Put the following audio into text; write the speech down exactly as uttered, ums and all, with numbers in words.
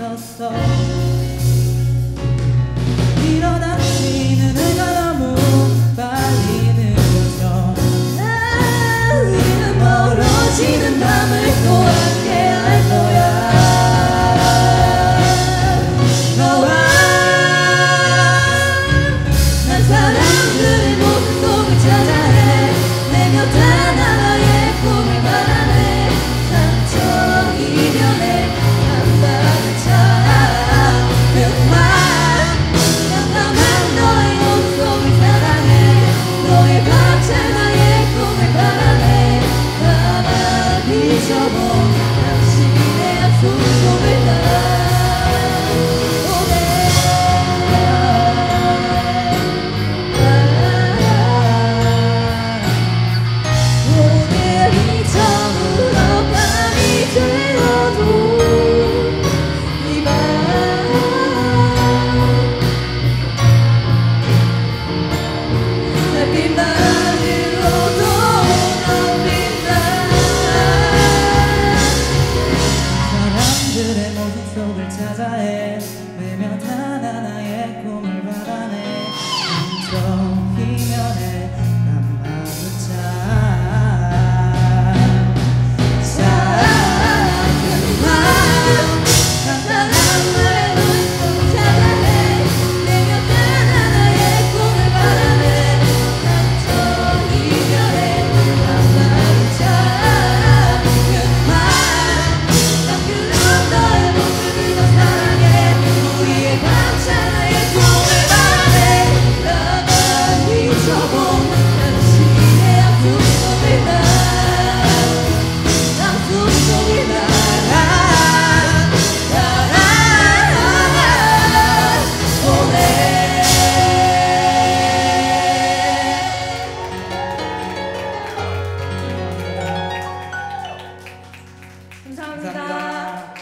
있었어. 일어나지는 해가 너무 빨리 늦어져. 우리는 멀어지는 밤을 또 함께 할 거야. 너와 난 사람들의 모든 속을 찾아 헤매며 단 하나의 꿈을 바라네. 상처 이면에 한 방울 차는 말 깜깜한 너의 몸속을 사랑해. 너의 밤새 나의 꿈을 바라네. 가만히 잊어본 당신의 약속 속을 나 찾아 헤매며 단 하나의 꿈을 바라네. 저 희면에 난 마주쳐 작은 맘 간단한 말에 너의 꿈을 찾아 헤매며 단 하나의 꿈을 바라네. 난 저 희면에 난 마주쳐 작은 맘 난 너의 모습을 더 사랑해. 우리의 밤새 나의 꿈을 바라네. 나만 잊어본 당신의 약속 속을 나 약속 속을 날아 날아 보내. 감사합니다. 감사합니다.